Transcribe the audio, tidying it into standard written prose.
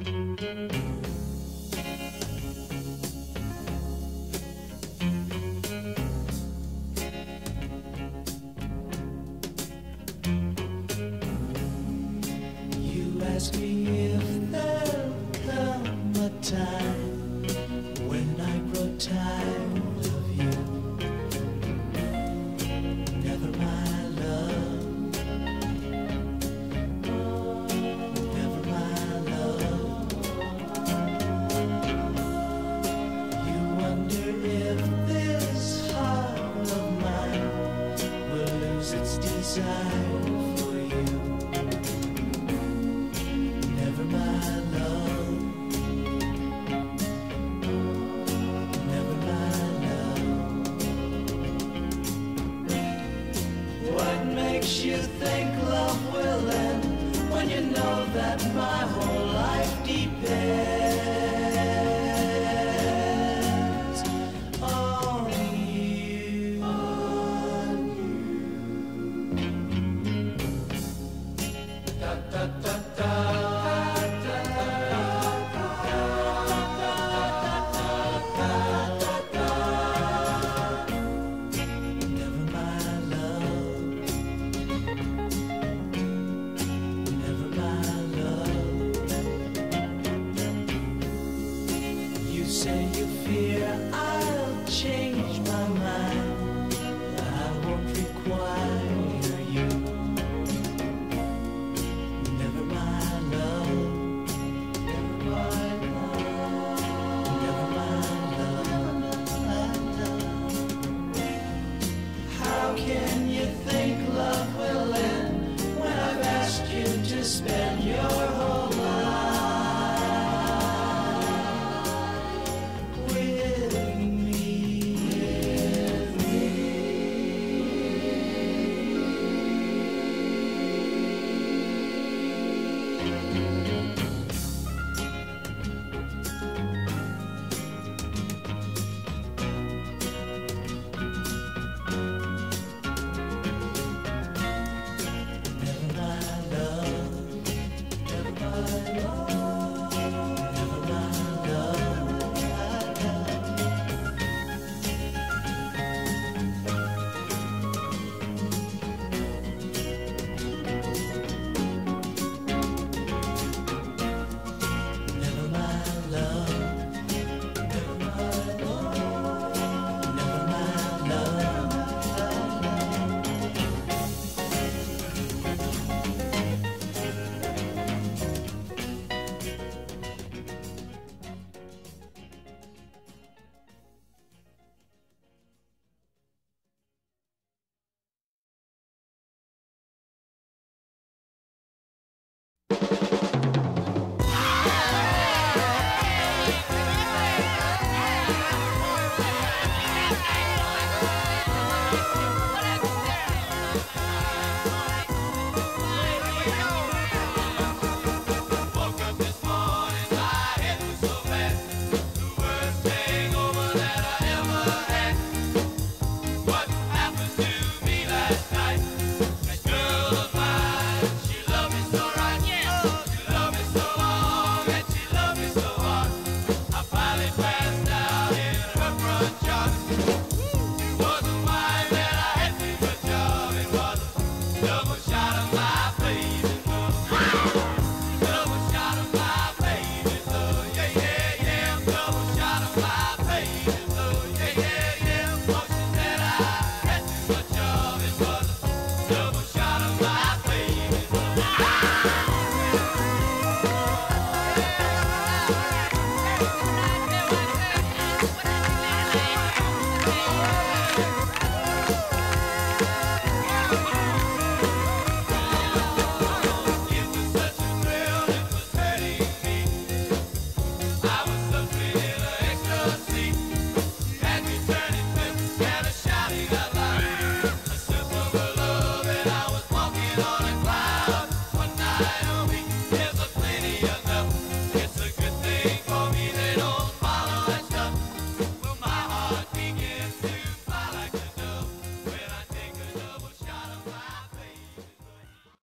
Ask me if there'll come a time when I grow tired of you. Never my love, never my love. You wonder if this heart of mine will lose its desire for you. Never my love, never my love. What makes you think love will end when you know that my whole life depends on you? On you. Da, da, da, da. Say you fear I'll change